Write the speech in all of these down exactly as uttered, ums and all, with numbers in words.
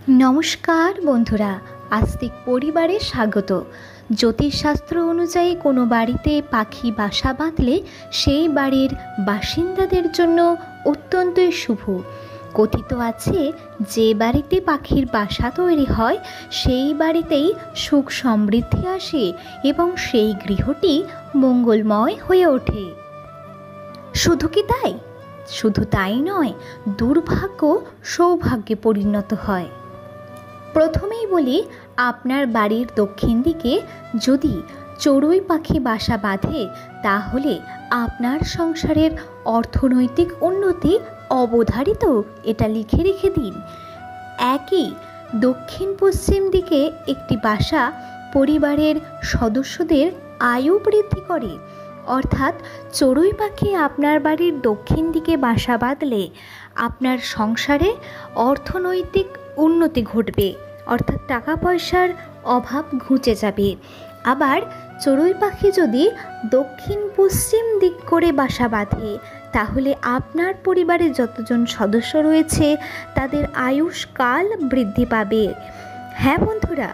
নমস্কার বন্ধুরা, আস্তিক পরিবারে স্বাগত। জ্যোতিষশাস্ত্র অনুযায়ী কোনো বাড়িতে পাখি বাসা বাঁধলে সেই বাড়ির বাসিন্দাদের জন্য অত্যন্তই শুভ। কথিত আছে, যে বাড়িতে পাখির বাসা তৈরি হয় সেই বাড়িতেই সুখ সমৃদ্ধি আসে এবং সেই গৃহটি মঙ্গলময় হয়ে ওঠে। শুধু কি তাই? শুধু তাই নয়, দুর্ভাগ্য সৌভাগ্যে পরিণত হয়। প্রথমেই বলি, আপনার বাড়ির দক্ষিণ দিকে যদি চড়ুই পাখি বাসা বাঁধে তাহলে আপনার সংসারের অর্থনৈতিক উন্নতি অবধারিত, এটা লিখে রেখে দিন। একই দক্ষিণ পশ্চিম দিকে একটি বাসা পরিবারের সদস্যদের আয়ু বৃদ্ধি করে। অর্থাৎ চড়ুই পাখি আপনার বাড়ির দক্ষিণ দিকে বাসা বাঁধলে আপনার সংসারে অর্থনৈতিক উন্নতি ঘটবে, অর্থাৎ টাকা পয়সার অভাব ঘুচে যাবে। আবার চড়ুই পাখি যদি দক্ষিণ পশ্চিম দিক করে বাসা বাঁধে তাহলে আপনার পরিবারে যতজন সদস্য রয়েছে তাদের আয়ুষ্কাল বৃদ্ধি পাবে। হ্যাঁ বন্ধুরা,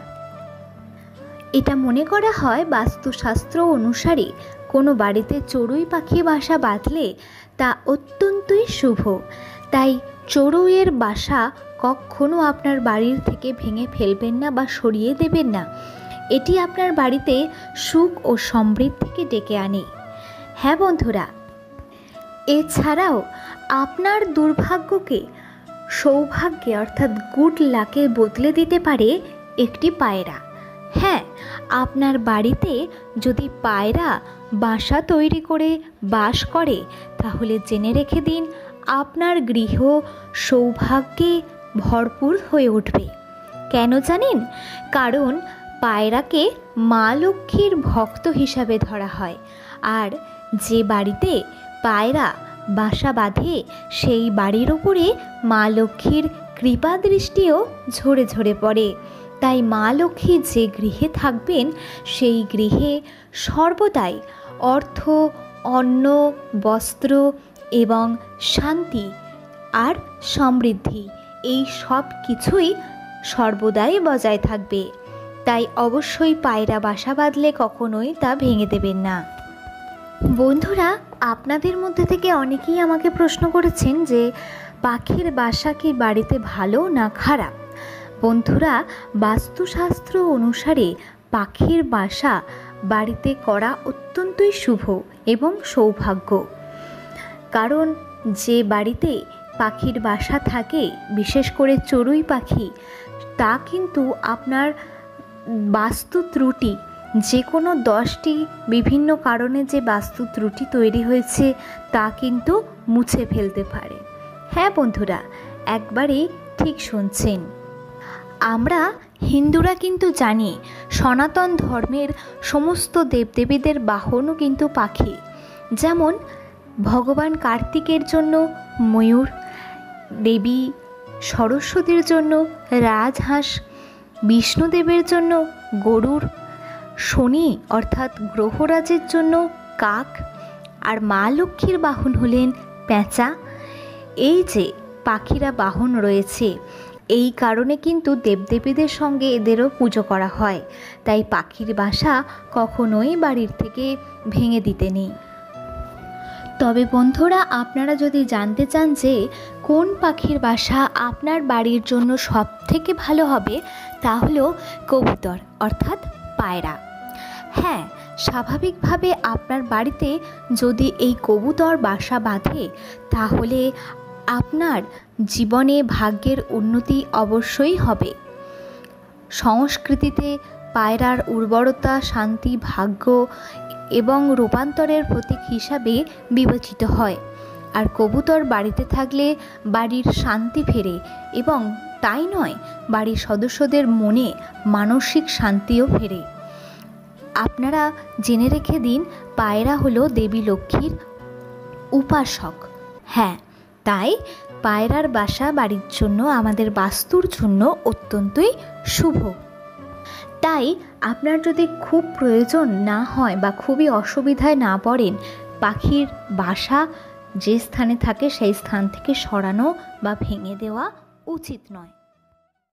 এটা মনে করা হয় বাস্তুশাস্ত্র অনুসারে কোনো বাড়িতে চড়ুই পাখি বাসা বাঁধলে তা অত্যন্তই শুভ। তাই চড়ুইয়ের বাসা কখনো আপনার বাড়ির থেকে ভেঙে ফেলবেন না বা সরিয়ে দেবেন না। এটি আপনার বাড়িতে সুখ ও সমৃদ্ধিকে ডেকে আনে। হ্যাঁ বন্ধুরা, এছাড়াও আপনার দুর্ভাগ্যকে সৌভাগ্যে অর্থাৎ গুড লাকে বদলে দিতে পারে একটি পায়রা। হ্যাঁ, আপনার বাড়িতে যদি পায়রা বাসা তৈরি করে বাস করে তাহলে জেনে রেখে দিন, আপনার গৃহ সৌভাগ্যে ভরপুর হয়ে উঠবে। কেন জানেন? কারণ পায়রাকে মা লক্ষ্মীর ভক্ত হিসাবে ধরা হয়, আর যে বাড়িতে পায়রা বাসা বাঁধে সেই বাড়ির ওপরে মা লক্ষ্মীর কৃপা দৃষ্টিও ঝরে ঝরে পড়ে। তাই মা লক্ষ্মী যে গৃহে থাকবেন সেই গৃহে সর্বদাই অর্থ, অন্ন, বস্ত্র এবং শান্তি আর সমৃদ্ধি এই সব কিছুই সর্বদাই বজায় থাকবে। তাই অবশ্যই পায়রা বাসা বাঁধলে কখনোই তা ভেঙে দেবেন না। বন্ধুরা, আপনাদের মধ্যে থেকে অনেকেই আমাকে প্রশ্ন করেছেন যে পাখির বাসা কি বাড়িতে ভালো না খারাপ? বন্ধুরা, বাস্তুশাস্ত্র অনুসারে পাখির বাসা বাড়িতে করা অত্যন্তই শুভ এবং সৌভাগ্য। কারণ যে বাড়িতে পাখির বাসা থাকে, বিশেষ করে চড়ুই পাখি, তা কিন্তু আপনার বাস্তু ত্রুটি, যে কোনো দশটি বিভিন্ন কারণে যে বাস্তু ত্রুটি তৈরি হয়েছে তা কিন্তু মুছে ফেলতে পারে। হ্যাঁ বন্ধুরা, একবারেই ঠিক শুনছেন। আমরা হিন্দুরা কিন্তু জানি সনাতন ধর্মের সমস্ত দেবদেবীদের বাহনও কিন্তু পাখি। যেমন ভগবান কার্তিকের জন্য ময়ূর, দেবী সরস্বতীর জন্য রাজহাঁস, বিষ্ণুদেবের জন্য গরুড়, শনি অর্থাৎ গ্রহরাজের জন্য কাক, আর মা লক্ষ্মীর বাহন হলেন পেঁচা। এই যে পাখিরা বাহন রয়েছে, এই কারণে কিন্তু দেবদেবীদের সঙ্গে এদেরও পুজো করা হয়। তাই পাখির বাসা কখনোই বাড়ির থেকে ভেঙে দিতে নেই। তবে বন্ধুরা, আপনারা যদি জানতে চান যে কোন পাখির বাসা আপনার বাড়ির জন্য সব থেকে ভালো হবে, তা হলো কবুতর অর্থাৎ পায়রা। হ্যাঁ, স্বাভাবিকভাবে আপনার বাড়িতে যদি এই কবুতর বাসা বাঁধে তাহলে আপনার জীবনে ভাগ্যের উন্নতি অবশ্যই হবে। সংস্কৃতিতে পায়রার উর্বরতা, শান্তি, ভাগ্য এবং রূপান্তরের প্রতীক হিসাবে বিবেচিত হয়। আর কবুতর বাড়িতে থাকলে বাড়ির শান্তি ফেরে, এবং তাই নয়, বাড়ির সদস্যদের মনে মানসিক শান্তিও ফেরে। আপনারা জেনে রেখে দিন, পায়রা হলো দেবী লক্ষ্মীর উপাসক। হ্যাঁ, তাই পায়রার বাসা বাড়ির জন্য, আমাদের বাস্তুর জন্য অত্যন্তই শুভ। তাই আপনার যদি খুব প্রয়োজন না হয় বা খুবই অসুবিধায় না পড়েন, পাখির বাসা যে স্থানে থাকে সেই স্থান থেকে সরানো বা ভেঙে দেওয়া উচিত নয়।